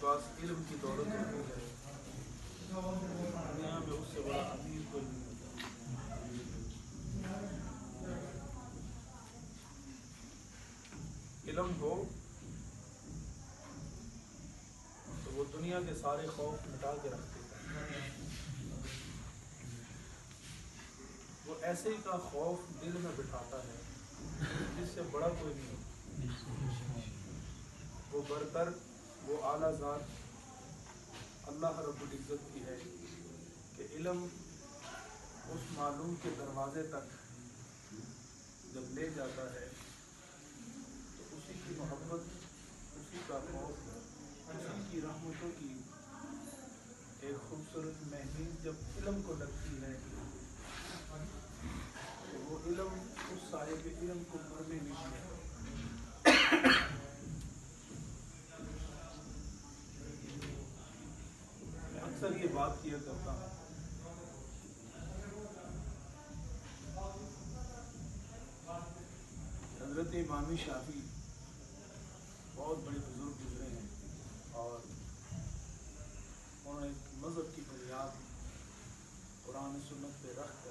پاس علم کی دولت ہوتی ہے دنیا میں اس سے بڑا امیر کوئی نہیں ہوتا۔ علم ہو تو وہ دنیا کے سارے خوف مٹا کے رکھ دیتا ہے۔ وہ ایسے ہی کا خوف دل میں بٹھاتا ہے جس سے بڑا کوئی نہیں ہوتا۔ وہ برتر، وہ اعلیٰ ذات اللہ رب العزت کی ہے کہ علم اس معلوم کے دروازے تک جب لے جاتا ہے تو اسی کی محبت، اسی کا خوف، اسی کی رحمتوں کی ایک خوبصورت مہمیز جب علم کو لگتی ہے تو وہ علم اس صاحب علم کو مرنے نہیں دیتا۔ میں اکثر یہ بات کیا کرتا ہوں، حضرت امام شافعی بہت بڑے بزرگ گزرے ہیں اور انہوں نے مذہب کی بنیاد قرآن و سنت پہ رکھ کر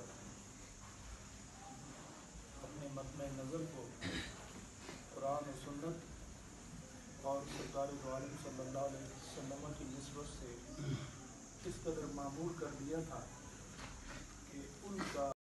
اپنے مطمع نظر کو قرآن و سنت اور سرکار دو عالم صلی اللہ علیہ وسلم کی نسبت سے اس قدر معمور کر دیا تھا کہ ان کا